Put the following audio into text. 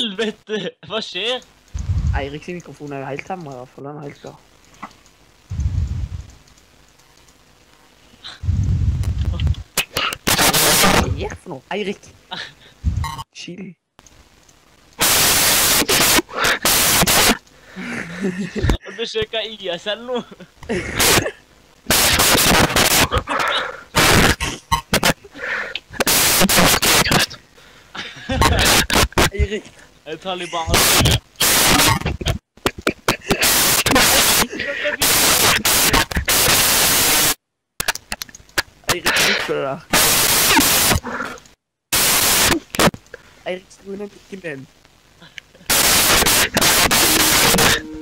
helvete? Hva skjer? Eirik sin mikrofon er jo helt temmer i hvert fall, den er helt klar. Hva er det for noe? Eirik! Chill. Har du søkt ISL nå? Eirik! Jeg tar litt bare. Eirik, slutt på det der. Eirik, skru ned mikken din.